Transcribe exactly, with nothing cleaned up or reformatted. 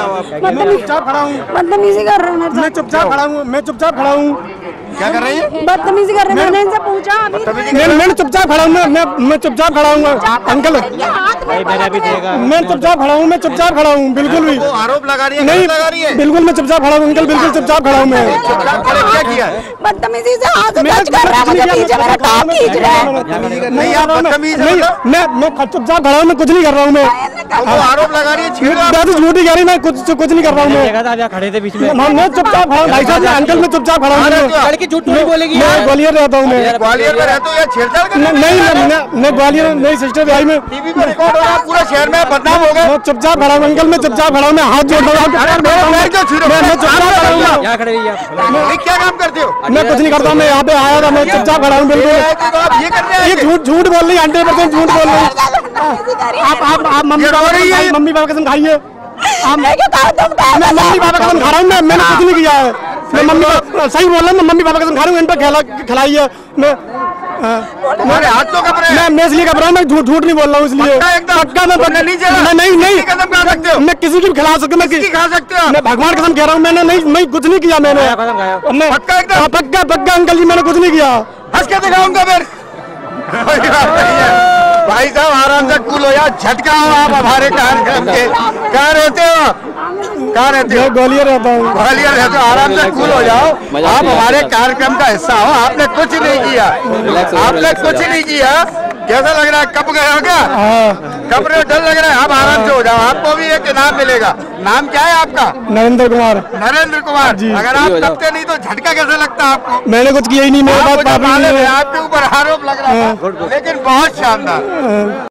हो आप? मैं चुपचाप खड़ा हूँ, बदतमीजी कर रहे हैं। मैं चुपचाप खड़ा हूँ, मैं चुपचाप खड़ा हूँ। क्या कर रही है? बदतमीजी कर रहे हैं। मैंने इनसे पूछा अभी। मैं मैं चुपचाप खड़ा हूँ, मैं मैं मैं चुपचाप खड़ा हूँ अंकल। मैं चुपचाप खड़ा हूँ, मैं चुपचाप खड़ा हूँ, बिल्कुल भी। वो आरोप लगा रही है, नहीं लगा रही है। बिल्कुल मैं चुपचाप खड़ा हूँ अंकल, बिल्कुल चुपचाप खड़ा हूँ मैं। चुपचाप खड़े क्या किया है? बदतमीजी से हाथ टच कर रहा है मुझे, पीछे मेरा टॉप खींच रहा है। नहीं आप बदतमीज नहीं, मैं मैं चुपचाप खड़ा हूँ, मैं कुछ नहीं कर रहा हूँ मैं। वो आरोप लगा रही है, छेड़ रहा है। मैं तो झूठी कह रही, मैं कुछ कुछ नहीं कर रहा हूँ मैं। खड़े थे बीच में। मैं चुपचाप खड़ा हूँ भाई साहब, मैं अंकल मैं चुपचाप खड़ा हूँ। लड़की झूठ नहीं बोलेगी। मैं ग्वालियर रहता हूँ मैं। ग्वालियर में रहते हो या छेड़छाड़ कर? नहीं मैं मैं ग्वालियर नहीं सिस्टर भाई में टीवी पे रिकॉर्ड हो रहा है, पूरा शहर में बदनाम हो गए। मैं चुपचाप खड़ा हूँ अंकल, मैं चुपचाप खड़ा हूँ, मैं हाथ जोड़ रहा हूँ। पैर क्यों छू रहे हो? मैं चुपचाप खड़ा हूँ। क्या खड़े रहिए आप? नहीं, क्या काम करते हो? मैं कुछ नहीं करता हूँ, मैं यहाँ पे आया था, मैं चुपचाप खड़ा हूँ बिल्कुल। तो आप ये करने आए ये थे? झूठ झूठ बोल रही है, हंड्रेड परसेंट झूठ बोल रही है। आप आप आप मम्मी पापा रही है। मम्मी पापा कसम खाइए। मैं मैं मम्मी पापा कसम खा रहा हूँ, मैं मैंने कुछ नहीं किया है। मैं मम्मी पापा सही बोल रहा हूँ, मैं मम्मी पापा कसम खा रहा हूँ, इन पर खिला खिलाई है। मैं तुम्हारे हाथ तो कब रहे? मैं मैं इसलिए घबरा हूँ, मैं झूठ झूठ नहीं बोल रहा हूँ इसलिए। पक्का एकदम? पक्का मैं वरना नहीं चला? मैं नहीं नहीं किसकी कसम खा सकते हो? मैं किसी की भी खिला सकता हूँ, मैं किसकी खा सकते हो? मैं भगवान कसम कह रहा हूँ, मैंने नहीं मैं कुछ नहीं किया मैंने। मैं पक्का एकदम? हाँ, पक्का पक्का अंकल जी, मैंने कुछ नहीं किया। हंस के दिखाऊंगा फिर। भाई साहब आराम से कूल हो यार, झटका हो आप हमारे कार्यक्रम के। कहाँ रहते हो? कहाँ रहते हो? मैं ग्वालियर रहता हूँ। ग्वालियर रहते हो, आराम से कूल हो जाओ। आप हमारे कार्यक्रम का हिस्सा हो, आपने कुछ नहीं किया, आपने कुछ नहीं किया। कैसा लग रहा है? कब गए हो क्या? कब रहे हो? डर लग रहा है? आप आराम से हो जाओ, आपको भी एक इनाम मिलेगा। नाम क्या है आपका? नरेंद्र कुमार। नरेंद्र कुमार जी। अगर आप कबते नहीं तो झटका कैसा लगता है आपको? मैंने कुछ किया ही नहीं, मेरे आप पास मुझे पाप ही मालूम नहीं है, है। आपके ऊपर आरोप लग रहा था, लेकिन बहुत शानदार।